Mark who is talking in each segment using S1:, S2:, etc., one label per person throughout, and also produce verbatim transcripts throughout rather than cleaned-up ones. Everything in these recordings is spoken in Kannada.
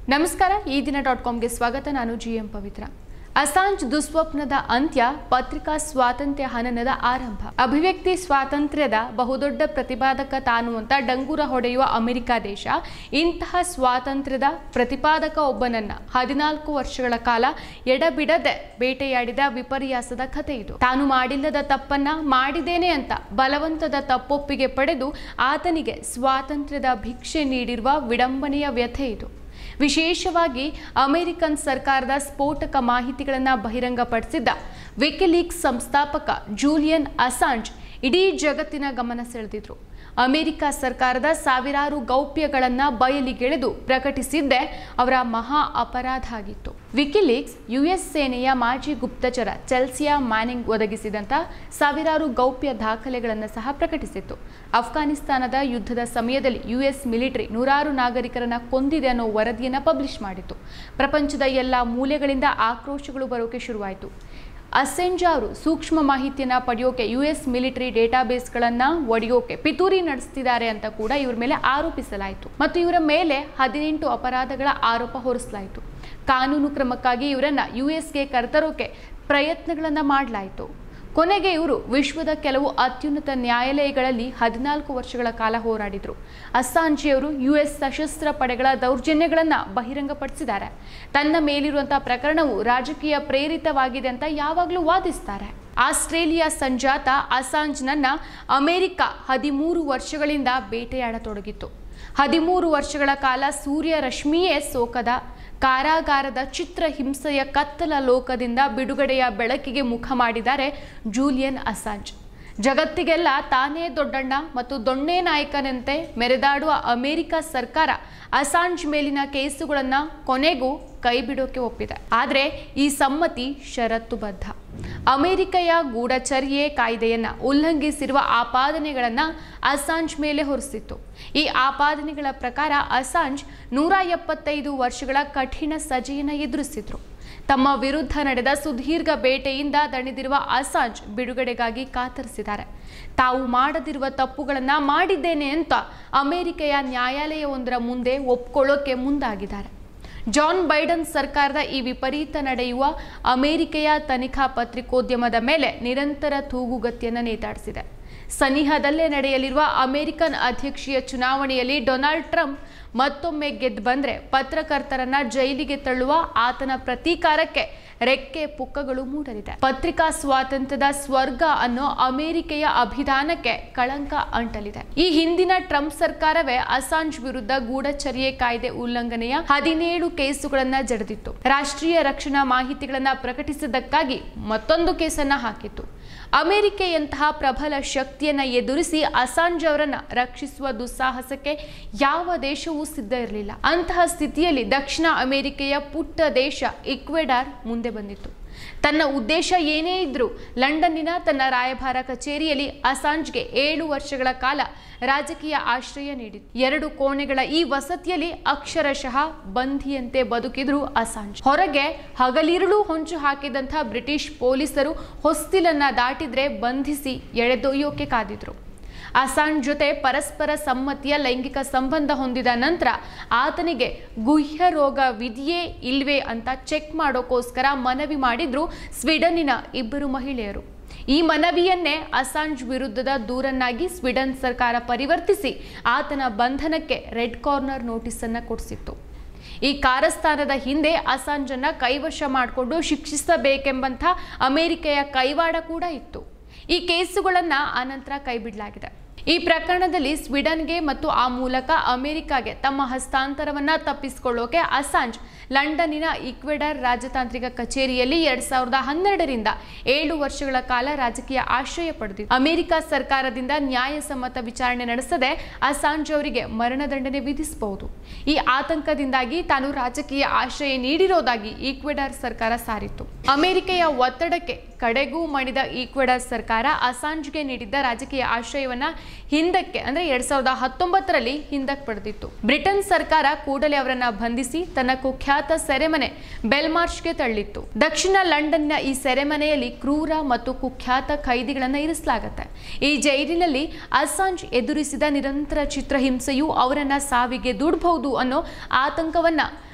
S1: ನಮಸ್ಕಾರ ಈ ದಿನ ಡಾಟ್ ಕಾಮ್ಗೆ ಸ್ವಾಗತ. ನಾನು ಜಿ ಎಂ ಪವಿತ್ರ. ಅಸಾಂಜ್ ದುಸ್ವಪ್ನದ ಅಂತ್ಯ, ಪತ್ರಿಕಾ ಸ್ವಾತಂತ್ರ್ಯ ಹನನದ ಆರಂಭ. ಅಭಿವ್ಯಕ್ತಿ ಸ್ವಾತಂತ್ರ್ಯದ ಬಹುದೊಡ್ಡ ಪ್ರತಿಪಾದಕ ತಾನು ಅಂತ ಡಂಗೂರ ಹೊಡೆಯುವ ಅಮೆರಿಕ ದೇಶ ಇಂತಹ ಸ್ವಾತಂತ್ರ್ಯದ ಪ್ರತಿಪಾದಕ ಒಬ್ಬನನ್ನ ಹದಿನಾಲ್ಕು ವರ್ಷಗಳ ಕಾಲ ಎಡಬಿಡದೆ ಬೇಟೆಯಾಡಿದ ವಿಪರ್ಯಾಸದ ಕಥೆ ಇದು. ತಾನು ಮಾಡಿಲ್ಲದ ತಪ್ಪನ್ನ ಮಾಡಿದ್ದೇನೆ ಅಂತ ಬಲವಂತದ ತಪ್ಪೊಪ್ಪಿಗೆ ಪಡೆದು ಆತನಿಗೆ ಸ್ವಾತಂತ್ರ್ಯದ ಭಿಕ್ಷೆ ನೀಡಿರುವ ವಿಡಂಬನೆಯ ವ್ಯಥೆ ಇದು. ವಿಶೇಷವಾಗಿ ಅಮೆರಿಕನ್ ಸರ್ಕಾರದ ಸ್ಫೋಟಕ ಮಾಹಿತಿಗಳನ್ನು ಬಹಿರಂಗಪಡಿಸಿದ್ದ ವಿಕಿಲೀಕ್ಸ್ ಸಂಸ್ಥಾಪಕ ಜೂಲಿಯನ್ ಅಸಾಂಜ್ ಇಡೀ ಜಗತ್ತಿನ ಗಮನ ಸೆಳೆದಿದ್ರು. ಅಮೆರಿಕ ಸರ್ಕಾರದ ಸಾವಿರಾರು ಗೌಪ್ಯಗಳನ್ನು ಬಯಲಿಗೆಳೆದು ಪ್ರಕಟಿಸಿದ್ದೇ ಅವರ ಮಹಾ ಅಪರಾಧ ಆಗಿತ್ತು. ವಿಕಿಲೀಕ್ಸ್ ಯುಎಸ್ ಸೇನೆಯ ಮಾಜಿ ಗುಪ್ತಚರ ಚೆಲ್ಸಿಯಾ ಮ್ಯಾನಿಂಗ್ ಒದಗಿಸಿದಂಥ ಸಾವಿರಾರು ಗೌಪ್ಯ ದಾಖಲೆಗಳನ್ನು ಸಹ ಪ್ರಕಟಿಸಿತ್ತು. ಅಫ್ಘಾನಿಸ್ತಾನದ ಯುದ್ಧದ ಸಮಯದಲ್ಲಿ ಯುಎಸ್ ಮಿಲಿಟರಿ ನೂರಾರು ನಾಗರಿಕರನ್ನ ಕೊಂದಿದೆ ಅನ್ನೋ ವರದಿಯನ್ನು ಪಬ್ಲಿಷ್ ಮಾಡಿತ್ತು. ಪ್ರಪಂಚದ ಎಲ್ಲ ಮೂಲೆಗಳಿಂದ ಆಕ್ರೋಶಗಳು ಬರೋಕೆ ಶುರುವಾಯಿತು. ಅಸೆಂಜ್ ಅವರು ಸೂಕ್ಷ್ಮ ಮಾಹಿತಿಯನ್ನು ಪಡೆಯೋಕೆ ಯು ಎಸ್ ಮಿಲಿಟರಿ ಡೇಟಾಬೇಸ್ಗಳನ್ನು ಒಡೆಯೋಕೆ ಪಿತೂರಿ ನಡೆಸ್ತಿದ್ದಾರೆ ಅಂತ ಕೂಡ ಇವರ ಮೇಲೆ ಆರೋಪಿಸಲಾಯಿತು ಮತ್ತು ಇವರ ಮೇಲೆ ಹದಿನೆಂಟು ಅಪರಾಧಗಳ ಆರೋಪ ಹೊರಿಸಲಾಯಿತು. ಕಾನೂನು ಕ್ರಮಕ್ಕಾಗಿ ಇವರನ್ನ ಯು ಎಸ್ಗೆ ಕರೆತರೋಕೆ ಪ್ರಯತ್ನಗಳನ್ನು ಮಾಡಲಾಯಿತು. ಕೊನೆಗೆ ಇವರು ವಿಶ್ವದ ಕೆಲವು ಅತ್ಯುನ್ನತ ನ್ಯಾಯಾಲಯಗಳಲ್ಲಿ ಹದಿನಾಲ್ಕು ವರ್ಷಗಳ ಕಾಲ ಹೋರಾಡಿದರು. ಅಸಾಂಜಿಯವರು ಯು ಎಸ್ ಸಶಸ್ತ್ರ ಪಡೆಗಳ ದೌರ್ಜನ್ಯಗಳನ್ನು ಬಹಿರಂಗಪಡಿಸಿದ್ದಾರೆ. ತನ್ನ ಮೇಲಿರುವಂತಹ ಪ್ರಕರಣವು ರಾಜಕೀಯ ಪ್ರೇರಿತವಾಗಿದೆ ಅಂತ ಯಾವಾಗಲೂ ವಾದಿಸ್ತಾರೆ. ಆಸ್ಟ್ರೇಲಿಯಾ ಸಂಜಾತ ಅಸಾಂಜ್ನನ್ನ ಅಮೆರಿಕ ಹದಿಮೂರು ವರ್ಷಗಳಿಂದ ಬೇಟೆಯಾಡತೊಡಗಿತ್ತು. ಹದಿಮೂರು ವರ್ಷಗಳ ಕಾಲ ಸೂರ್ಯ ರಶ್ಮಿಯೇ ಸೋಕದ ಕಾರಾಗಾರದ ಚಿತ್ರಹಿಂಸೆಯ ಕತ್ತಲ ಲೋಕದಿಂದ ಬಿಡುಗಡೆಯ ಬೆಳಕಿಗೆ ಮುಖ ಮಾಡಿದ್ದಾರೆ ಜೂಲಿಯನ್ ಅಸಾಂಜ್. ಜಗತ್ತಿಗೆಲ್ಲ ತಾನೇ ದೊಡ್ಡಣ್ಣ ಮತ್ತು ದೊಣ್ಣೆ ನಾಯಕನಂತೆ ಮೆರೆದಾಡುವ ಅಮೆರಿಕ ಸರ್ಕಾರ ಅಸಾಂಜ್ ಮೇಲಿನ ಕೇಸುಗಳನ್ನು ಕೊನೆಗೂ ಕೈಬಿಡೋಕೆ ಒಪ್ಪಿದೆ. ಆದರೆ ಈ ಸಮ್ಮತಿ ಷರತ್ತುಬದ್ಧ. ಅಮೆರಿಕೆಯ ಗೂಢಚರ್ಯೆ ಕಾಯ್ದೆಯನ್ನು ಉಲ್ಲಂಘಿಸಿರುವ ಆಪಾದನೆಗಳನ್ನು ಅಸಾಂಜ್ ಮೇಲೆ ಹೊರಿಸಿತ್ತು. ಈ ಆಪಾದನೆಗಳ ಪ್ರಕಾರ ಅಸಾಂಜ್ ನೂರ ಎಪ್ಪತ್ತೈದು ವರ್ಷಗಳ ಕಠಿಣ ಸಜೆಯನ್ನು ಎದುರಿಸಿದ್ರು. ತಮ್ಮ ವಿರುದ್ಧ ನಡೆದ ಸುದೀರ್ಘ ಬೇಟೆಯಿಂದ ದಣಿದಿರುವ ಅಸಾಂಜ್ ಬಿಡುಗಡೆಗಾಗಿ ಕಾತರಿಸಿದ್ದಾರೆ. ತಾವು ಮಾಡದಿರುವ ತಪ್ಪುಗಳನ್ನು ಮಾಡಿದ್ದೇನೆ ಅಂತ ಅಮೆರಿಕೆಯ ನ್ಯಾಯಾಲಯವೊಂದರ ಮುಂದೆ ಒಪ್ಕೊಳ್ಳೋಕೆ ಮುಂದಾಗಿದ್ದಾರೆ. ಜಾನ್ ಬೈಡನ್ ಸರ್ಕಾರದ ಈ ವಿಪರೀತ ನಡೆಯುವ ಅಮೆರಿಕೆಯ ತನಿಖಾ ಪತ್ರಿಕೋದ್ಯಮದ ಮೇಲೆ ನಿರಂತರ ತೂಗುಗತಿಯನ್ನು ನೇತಾಡಿಸಿದೆ. ಸನಿಹದಲ್ಲೇ ನಡೆಯಲಿರುವ ಅಮೆರಿಕನ್ ಅಧ್ಯಕ್ಷೀಯ ಚುನಾವಣೆಯಲ್ಲಿ ಡೊನಾಲ್ಡ್ ಟ್ರಂಪ್ ಮತ್ತೊಮ್ಮೆ ಗೆದ್ದು ಬಂದರೆ ಪತ್ರಕರ್ತರನ್ನ ಜೈಲಿಗೆ ತಳ್ಳುವ ಆತನ ಪ್ರತೀಕಾರಕ್ಕೆ ರೆಕ್ಕೆ ಪುಕ್ಕಗಳು ಮೂಡಲಿದೆ. ಪತ್ರಿಕಾ ಸ್ವಾತಂತ್ರ್ಯದ ಸ್ವರ್ಗ ಅನ್ನೋ ಅಮೆರಿಕೆಯ ಅಭಿಧಾನಕ್ಕೆ ಕಳಂಕ ಅಂಟಲಿದೆ. ಈ ಹಿಂದಿನ ಟ್ರಂಪ್ ಸರ್ಕಾರವೇ ಅಸಾಂಜ್ ವಿರುದ್ಧ ಗೂಢಚರ್ಯೆ ಕಾಯ್ದೆ ಉಲ್ಲಂಘನೆಯ ಹದಿನೇಳು ಕೇಸುಗಳನ್ನ ಜಡಿದಿತ್ತು. ರಾಷ್ಟ್ರೀಯ ರಕ್ಷಣಾ ಮಾಹಿತಿಗಳನ್ನ ಪ್ರಕಟಿಸಿದ್ದಕ್ಕಾಗಿ ಮತ್ತೊಂದು ಕೇಸನ್ನ ಹಾಕಿತ್ತು. ಅಮೆರಿಕೆಯಂತಹ ಪ್ರಬಲ ಶಕ್ತಿಯನ್ನ ಎದುರಿಸಿ ಅಸಾಂಜ್ ಅವರನ್ನ ರಕ್ಷಿಸುವ ದುಸ್ಸಾಹಸಕ್ಕೆ ಯಾವ ದೇಶವೂ ಸಿದ್ಧ ಇರಲಿಲ್ಲ. ಅಂತಹ ಸ್ಥಿತಿಯಲ್ಲಿ ದಕ್ಷಿಣ ಅಮೆರಿಕೆಯ ಪುಟ್ಟ ದೇಶ ಇಕ್ವೆಡಾರ್ ಮುಂದೆ ಬಂದಿತ್ತು. ತನ್ನ ಉದ್ದೇಶ ಏನೇ ಇದ್ರೂ ಲಂಡನ್ನಿನ ತನ್ನ ರಾಯಭಾರ ಕಚೇರಿಯಲ್ಲಿ ಅಸಾಂಜ್ಗೆ ಏಳು ವರ್ಷಗಳ ಕಾಲ ರಾಜಕೀಯ ಆಶ್ರಯ ನೀಡಿತು. ಎರಡು ಕೋಣೆಗಳ ಈ ವಸತಿಯಲ್ಲಿ ಅಕ್ಷರಶಃ ಬಂಧಿಯಂತೆ ಬದುಕಿದ್ರು ಅಸಾಂಜ್. ಹೊರಗೆ ಹಗಲಿರುಳು ಹೊಂಚು ಹಾಕಿದಂಥ ಬ್ರಿಟಿಷ್ ಪೊಲೀಸರು ಹೊಸ್ತಿಲನ್ನ ದಾಟಿದ್ರೆ ಬಂಧಿಸಿ ಎಳೆದೊಯ್ಯೋಕೆ ಕಾದಿದ್ರು. ಅಸಾಂಜ್ ಜೊತೆ ಪರಸ್ಪರ ಸಮ್ಮತಿಯ ಲೈಂಗಿಕ ಸಂಬಂಧ ಹೊಂದಿದ ನಂತರ ಆತನಿಗೆ ಗುಹ್ಯ ರೋಗವಿದೆಯೇ ಇಲ್ವೇ ಅಂತ ಚೆಕ್ ಮಾಡೋಕ್ಕೋಸ್ಕರ ಮನವಿ ಮಾಡಿದ್ರು ಸ್ವೀಡನ್ನಿನ ಇಬ್ಬರು ಮಹಿಳೆಯರು. ಈ ಮನವಿಯನ್ನೇ ಅಸಾಂಜ್ ವಿರುದ್ಧದ ದೂರನ್ನಾಗಿ ಸ್ವೀಡನ್ ಸರ್ಕಾರ ಪರಿವರ್ತಿಸಿ ಆತನ ಬಂಧನಕ್ಕೆ ರೆಡ್ ಕಾರ್ನರ್ ನೋಟಿಸ್ ಅನ್ನ ಕೊಡಿಸಿತ್ತು. ಈ ಕಾರಸ್ಥಾನದ ಹಿಂದೆ ಅಸಾಂಜನ್ನ ಕೈವಶ ಮಾಡಿಕೊಂಡು ಶಿಕ್ಷಿಸಬೇಕೆಂಬಂಥ ಅಮೆರಿಕೆಯ ಕೈವಾಡ ಕೂಡ ಇತ್ತು. ಈ ಕೇಸುಗಳನ್ನು ಆನಂತರ ಕೈಬಿಡಲಾಗಿದೆ. ಈ ಪ್ರಕರಣದಲ್ಲಿ ಸ್ವೀಡನ್ಗೆ ಮತ್ತು ಆ ಮೂಲಕ ಅಮೆರಿಕಾಗೆ ತಮ್ಮ ಹಸ್ತಾಂತರವನ್ನ ತಪ್ಪಿಸಿಕೊಳ್ಳೋಕೆ ಅಸಾಂಜ್ ಲಂಡನ್ನಿನ ಇಕ್ವೆಡಾರ್ ರಾಜತಾಂತ್ರಿಕ ಕಚೇರಿಯಲ್ಲಿ ಎರಡ್ ಸಾವಿರದ ಹನ್ನೆರಡರಿಂದ ಏಳು ವರ್ಷಗಳ ಕಾಲ ರಾಜಕೀಯ ಆಶ್ರಯ ಪಡೆದಿತ್ತು. ಅಮೆರಿಕ ಸರ್ಕಾರದಿಂದ ನ್ಯಾಯಸಮ್ಮತ ವಿಚಾರಣೆ ನಡೆಸದೆ ಅಸಾಂಜ್ ಅವರಿಗೆ ಮರಣದಂಡನೆ ವಿಧಿಸಬಹುದು. ಈ ಆತಂಕದಿಂದಾಗಿ ತಾನು ರಾಜಕೀಯ ಆಶ್ರಯ ನೀಡಿರೋದಾಗಿ ಈಕ್ವೆಡಾರ್ ಸರ್ಕಾರ ಸಾರಿತ್ತು. ಅಮೆರಿಕೆಯ ಒತ್ತಡಕ್ಕೆ ಕಡೆಗೂ ಮಣಿದ ಈಕ್ವೆಡಾರ್ ಸರ್ಕಾರ ಅಸಾಂಜ್ಗೆ ನೀಡಿದ್ದ ರಾಜಕೀಯ ಆಶ್ರಯವನ್ನ ಹಿಂದಕ್ಕೆ ಅಂದ್ರೆ ಎರಡ್ ಸಾವಿರದ ಹತ್ತೊಂಬತ್ತರಲ್ಲಿ ಹಿಂದಕ್ಕೆ ಪಡೆದಿತ್ತು. ಬ್ರಿಟನ್ ಸರ್ಕಾರ ಕೂಡಲೇ ಅವರನ್ನ ಬಂಧಿಸಿ ತನ್ನ ಕುಖ್ಯಾತ ಸೆರೆಮನೆ ಬೆಲ್ಮಾರ್ಷ್ಗೆ ತಳ್ಳಿತ್ತು. ದಕ್ಷಿಣ ಲಂಡನ್ನ ಈ ಸೆರೆಮನೆಯಲ್ಲಿ ಕ್ರೂರ ಮತ್ತು ಕುಖ್ಯಾತ ಖೈದಿಗಳನ್ನು ಇರಿಸಲಾಗುತ್ತೆ. ಈ ಜೈಲಿನಲ್ಲಿ ಅಸಾಂಜ್ ಎದುರಿಸಿದ ನಿರಂತರ ಚಿತ್ರಹಿಂಸೆಯು ಅವರನ್ನ ಸಾವಿಗೆ ದೂಡಬಹುದು ಅನ್ನೋ ಆತಂಕವನ್ನ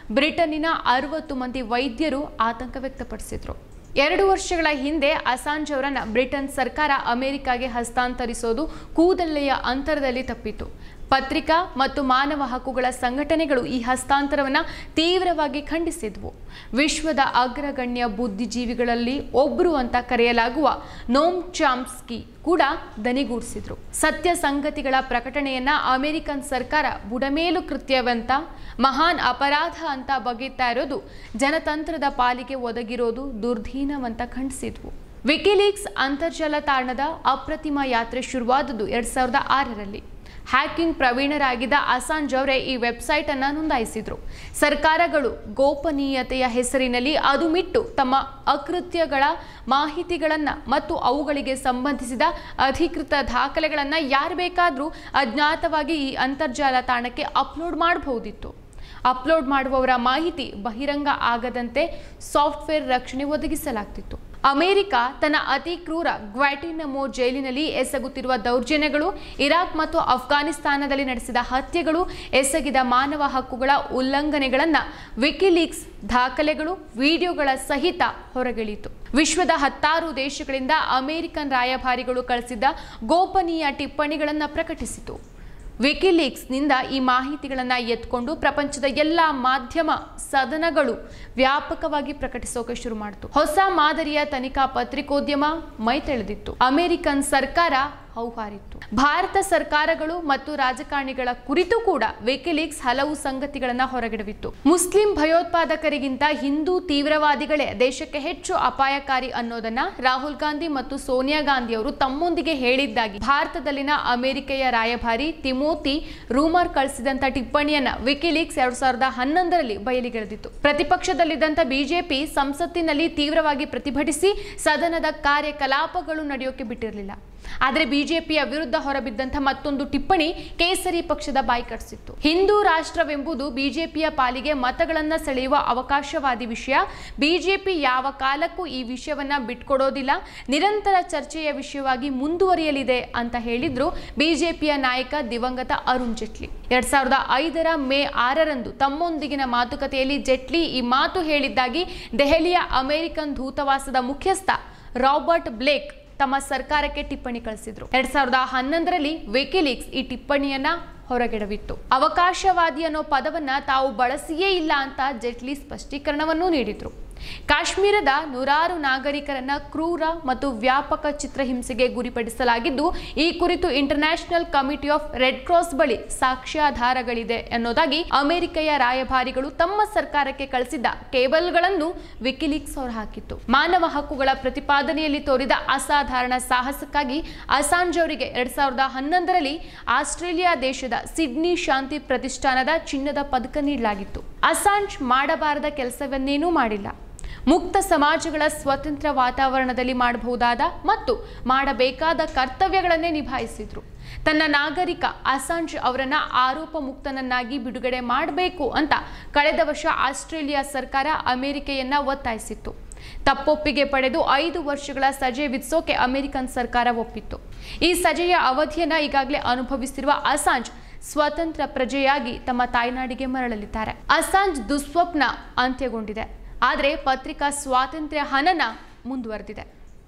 S1: ಬ್ರಿಟನ್ನಿನ ಅರವತ್ತು ಮಂದಿ ವೈದ್ಯರು ಆತಂಕ ವ್ಯಕ್ತಪಡಿಸಿದ್ರು. ಎರಡು ವರ್ಷಗಳ ಹಿಂದೆ ಅಸಾಂಜ್ ಅವರನ್ನು ಬ್ರಿಟನ್ ಸರ್ಕಾರ ಅಮೆರಿಕಾಗೆ ಹಸ್ತಾಂತರಿಸೋದು ಕೂದಲೆಯ ಅಂತರದಲ್ಲಿ ತಪ್ಪಿತು. ಪತ್ರಿಕಾ ಮತ್ತು ಮಾನವ ಹಕ್ಕುಗಳ ಸಂಘಟನೆಗಳು ಈ ಹಸ್ತಾಂತರವನ್ನು ತೀವ್ರವಾಗಿ ಖಂಡಿಸಿದ್ವು. ವಿಶ್ವದ ಅಗ್ರಗಣ್ಯ ಬುದ್ಧಿಜೀವಿಗಳಲ್ಲಿ ಒಬ್ಬರು ಅಂತ ಕರೆಯಲಾಗುವ ನೋಮ್ ಚಾಮ್ಸ್ಕಿ ಕೂಡ ದನಿಗೂಡಿಸಿದ್ರು. ಸತ್ಯ ಸಂಗತಿಗಳ ಪ್ರಕಟಣೆಯನ್ನ ಅಮೆರಿಕನ್ ಸರ್ಕಾರ ಬುಡಮೇಲು ಕೃತ್ಯವಂತ ಮಹಾನ್ ಅಪರಾಧ ಅಂತ ಬಗೆಯುತ್ತಾ ಇರೋದು ಜನತಂತ್ರದ ಪಾಲಿಗೆ ಒದಗಿರೋದು ದುರ್ದೀನವಂತ ಖಂಡಿಸಿದ್ವು. ವಿಕಿಲೀಕ್ಸ್ ಅಂತರ್ಜಾಲ ತಾಣದ ಅಪ್ರತಿಮ ಯಾತ್ರೆ ಶುರುವಾದದ್ದು ಎರಡ್ ಸಾವಿರದ ಆರರಲ್ಲಿ. ಹ್ಯಾಕಿಂಗ್ ಪ್ರವೀಣರಾಗಿದ್ದ ಅಸಾಂಜ್ ಅವರೇ ಈ ವೆಬ್ಸೈಟ್ ಅನ್ನು ನೋಂದಾಯಿಸಿದ್ರು. ಸರ್ಕಾರಗಳು ಗೋಪನೀಯತೆಯ ಹೆಸರಿನಲ್ಲಿ ಅದು ಮಿಟ್ಟು ತಮ್ಮ ಅಕೃತ್ಯಗಳ ಮಾಹಿತಿಗಳನ್ನು ಮತ್ತು ಅವುಗಳಿಗೆ ಸಂಬಂಧಿಸಿದ ಅಧಿಕೃತ ದಾಖಲೆಗಳನ್ನು ಯಾರು ಬೇಕಾದರೂ ಅಜ್ಞಾತವಾಗಿ ಈ ಅಂತರ್ಜಾಲ ತಾಣಕ್ಕೆ ಅಪ್ಲೋಡ್ ಮಾಡಬಹುದಿತ್ತು. ಅಪ್ಲೋಡ್ ಮಾಡುವವರ ಮಾಹಿತಿ ಬಹಿರಂಗ ಆಗದಂತೆ ಸಾಫ್ಟ್ವೇರ್ ರಕ್ಷಣೆ ಒದಗಿಸಲಾಗ್ತಿತ್ತು. ಅಮೆರಿಕ ತನ್ನ ಅತಿ ಕ್ರೂರ ಗ್ವಾಟಿನಮೋ ಜೈಲಿನಲ್ಲಿ ಎಸಗುತ್ತಿರುವ ದೌರ್ಜನ್ಯಗಳು, ಇರಾಕ್ ಮತ್ತು ಅಫ್ಘಾನಿಸ್ತಾನದಲ್ಲಿ ನಡೆಸಿದ ಹತ್ಯೆಗಳು, ಎಸಗಿದ ಮಾನವ ಹಕ್ಕುಗಳ ಉಲ್ಲಂಘನೆಗಳನ್ನು ವಿಕಿಲೀಕ್ಸ್ ದಾಖಲೆಗಳು, ವಿಡಿಯೋಗಳ ಸಹಿತ ಹೊರಗೆಳೆಯಿತು. ವಿಶ್ವದ ಹತ್ತಾರು ದೇಶಗಳಿಂದ ಅಮೆರಿಕನ್ ರಾಯಭಾರಿಗಳು ಕಳಿಸಿದ್ದ ಗೋಪನೀಯ ಟಿಪ್ಪಣಿಗಳನ್ನು ಪ್ರಕಟಿಸಿತು. ವಿಕಿಲೀಕ್ಸ್ನಿಂದ ಈ ಮಾಹಿತಿಗಳನ್ನು ಎತ್ಕೊಂಡು ಪ್ರಪಂಚದ ಎಲ್ಲ ಮಾಧ್ಯಮ ಸದನಗಳು ವ್ಯಾಪಕವಾಗಿ ಪ್ರಕಟಿಸೋಕೆ ಶುರು ಮಾಡಿತು. ಹೊಸ ಮಾದರಿಯ ತನಿಖಾ ಪತ್ರಿಕೋದ್ಯಮ ಮೈತೆಳೆದಿತ್ತು. ಅಮೆರಿಕನ್ ಸರ್ಕಾರ ಹೌಹಾರಿತ್ತು. ಭಾರತ ಸರ್ಕಾರಗಳು ಮತ್ತು ರಾಜಕಾರಣಿಗಳ ಕುರಿತು ಕೂಡ ವಿಕಿಲೀಕ್ಸ್ ಹಲವು ಸಂಗತಿಗಳನ್ನು ಹೊರಗಿಡವಿತ್ತು. ಮುಸ್ಲಿಂ ಭಯೋತ್ಪಾದಕರಿಗಿಂತ ಹಿಂದೂ ತೀವ್ರವಾದಿಗಳೇ ದೇಶಕ್ಕೆ ಹೆಚ್ಚು ಅಪಾಯಕಾರಿ ಅನ್ನೋದನ್ನ ರಾಹುಲ್ ಗಾಂಧಿ ಮತ್ತು ಸೋನಿಯಾ ಗಾಂಧಿ ಅವರು ತಮ್ಮೊಂದಿಗೆ ಹೇಳಿದ್ದಾಗಿ ಭಾರತದಲ್ಲಿನ ಅಮೆರಿಕೆಯ ರಾಯಭಾರಿ ತಿಮೋತಿ ರೂಮರ್ ಕಳಿಸಿದಂತ ಟಿಪ್ಪಣಿಯನ್ನ ವಿಕಿಲೀಕ್ಸ್ ಎರಡ್ ಸಾವಿರದ ಹನ್ನೊಂದರಲ್ಲಿ ಬಯಲಿಗೆಳೆದಿತ್ತು. ಪ್ರತಿಪಕ್ಷದಲ್ಲಿದ್ದಂತ ಬಿಜೆಪಿ ಸಂಸತ್ತಿನಲ್ಲಿ ತೀವ್ರವಾಗಿ ಪ್ರತಿಭಟಿಸಿ ಸದನದ ಕಾರ್ಯಕಲಾಪಗಳು ನಡೆಯೋಕೆ ಬಿಟ್ಟಿರಲಿಲ್ಲ. ಆದರೆ ಬಿಜೆಪಿಯ ವಿರುದ್ಧ ಹೊರಬಿದ್ದಂಥ ಮತ್ತೊಂದು ಟಿಪ್ಪಣಿ ಕೇಸರಿ ಪಕ್ಷದ ಬಾಯಿ ಕಟ್ಟಿಸಿತ್ತು. ಹಿಂದೂ ರಾಷ್ಟ್ರವೆಂಬುದು ಬಿಜೆಪಿಯ ಪಾಲಿಗೆ ಮತಗಳನ್ನು ಸೆಳೆಯುವ ಅವಕಾಶವಾದಿ ವಿಷಯ. ಬಿಜೆಪಿ ಯಾವ ಕಾಲಕ್ಕೂ ಈ ವಿಷಯವನ್ನ ಬಿಟ್ಕೊಡೋದಿಲ್ಲ, ನಿರಂತರ ಚರ್ಚೆಯ ವಿಷಯವಾಗಿ ಮುಂದುವರಿಯಲಿದೆ ಅಂತ ಹೇಳಿದ್ರು ಬಿಜೆಪಿಯ ನಾಯಕ ದಿವಂಗತ ಅರುಣ್ ಜೇಟ್ಲಿ. ಎರಡ್ ಸಾವಿರದ ಐದರ ಮೇ ಆರರಂದು ತಮ್ಮೊಂದಿಗಿನ ಮಾತುಕತೆಯಲ್ಲಿ ಜೇಟ್ಲಿ ಈ ಮಾತು ಹೇಳಿದ್ದಾಗಿ ದೆಹಲಿಯ ಅಮೆರಿಕನ್ ದೂತಾವಾಸದ ಮುಖ್ಯಸ್ಥ ರಾಬರ್ಟ್ ಬ್ಲೇಕ್ ತಮ್ಮ ಸರ್ಕಾರಕ್ಕೆ ಟಿಪ್ಪಣಿ ಕಳಿಸಿದ್ರು. ಎರಡ್ ಸಾವಿರದ ಹನ್ನೊಂದರಲ್ಲಿ ವಿಕಿಲೀಕ್ಸ್ ಈ ಟಿಪ್ಪಣಿಯನ್ನ ಹೊರಗೆಡವಿತ್ತು. ಅವಕಾಶವಾದಿ ಅನ್ನೋ ಪದವನ್ನ ತಾವು ಬಳಸಿಯೇ ಇಲ್ಲ ಅಂತ ಜೇಟ್ಲಿ ಸ್ಪಷ್ಟೀಕರಣವನ್ನು ನೀಡಿದ್ರು. ಕಾಶ್ಮೀರದ ನೂರಾರು ನಾಗರಿಕರನ್ನ ಕ್ರೂರ ಮತ್ತು ವ್ಯಾಪಕ ಚಿತ್ರಹಿಂಸೆಗೆ ಗುರಿಪಡಿಸಲಾಗಿದ್ದು, ಈ ಕುರಿತು international committee of red cross ಬಳಿ ಸಾಕ್ಷ್ಯಾಧಾರಗಳಿದೆ ಅನ್ನೋದಾಗಿ ಅಮೆರಿಕೆಯ ರಾಯಭಾರಿಗಳು ತಮ್ಮ ಸರ್ಕಾರಕ್ಕೆ ಕಳಿಸಿದ್ದ ಕೇಬಲ್ಗಳನ್ನು ವಿಕಿಲೀಕ್ಸ್ ಹೊರಹಾಕಿತ್ತು. ಮಾನವ ಹಕ್ಕುಗಳ ಪ್ರತಿಪಾದನೆಯಲ್ಲಿ ತೋರಿದ ಅಸಾಧಾರಣ ಸಾಹಸಕ್ಕಾಗಿ ಅಸಾಂಜ್ ಅವರಿಗೆ ಎರಡ್ ಸಾವಿರದ ಹನ್ನೊಂದರಲ್ಲಿ ಆಸ್ಟ್ರೇಲಿಯಾ ದೇಶದ ಸಿಡ್ನಿ ಶಾಂತಿ ಪ್ರತಿಷ್ಠಾನದ ಚಿನ್ನದ ಪದಕ ನೀಡಲಾಗಿತ್ತು. ಅಸಾಂಜ್ ಮಾಡಬಾರದ ಕೆಲಸವನ್ನೇನೂ ಮಾಡಿಲ್ಲ. ಮುಕ್ತ ಸಮಾಜಗಳ ಸ್ವತಂತ್ರ ವಾತಾವರಣದಲ್ಲಿ ಮಾಡಬಹುದಾದ ಮತ್ತು ಮಾಡಬೇಕಾದ ಕರ್ತವ್ಯಗಳನ್ನೇ ನಿಭಾಯಿಸಿದ್ರು. ತನ್ನ ನಾಗರಿಕ ಅಸಾಂಜ್ ಅವರನ್ನ ಆರೋಪ ಮುಕ್ತನನ್ನಾಗಿ ಬಿಡುಗಡೆ ಮಾಡಬೇಕು ಅಂತ ಕಳೆದ ವರ್ಷ ಆಸ್ಟ್ರೇಲಿಯಾ ಸರ್ಕಾರ ಅಮೆರಿಕೆಯನ್ನ ಒತ್ತಾಯಿಸಿತ್ತು. ತಪ್ಪೊಪ್ಪಿಗೆ ಪಡೆದು ಐದು ವರ್ಷಗಳ ಸಜೆ ವಿಧಿಸೋಕೆ ಅಮೆರಿಕನ್ ಸರ್ಕಾರ ಒಪ್ಪಿತ್ತು. ಈ ಸಜೆಯ ಅವಧಿಯನ್ನ ಈಗಾಗಲೇ ಅನುಭವಿಸಿರುವ ಅಸಾಂಜ್ ಸ್ವತಂತ್ರ ಪ್ರಜೆಯಾಗಿ ತಮ್ಮ ತಾಯ್ನಾಡಿಗೆ ಮರಳಲಿದ್ದಾರೆ. ಅಸಾಂಜ್ ದುಸ್ವಪ್ನ ಅಂತ್ಯಗೊಂಡಿದೆ, ಆದರೆ ಪತ್ರಿಕಾ ಸ್ವಾತಂತ್ರ್ಯ ಹನನ ಮುಂದುವರೆದಿದೆ.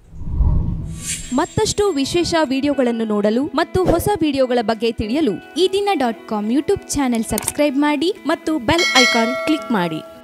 S2: ಮತ್ತಷ್ಟು ವಿಶೇಷ ವಿಡಿಯೋಗಳನ್ನು ನೋಡಲು ಮತ್ತು ಹೊಸ ವಿಡಿಯೋಗಳ ಬಗ್ಗೆ ತಿಳಿಯಲು Ee Dina dot com YouTube channel subscribe ಮಾಡಿ ಮತ್ತು ಬೆಲ್ ಐಕಾನ್ ಕ್ಲಿಕ್ ಮಾಡಿ.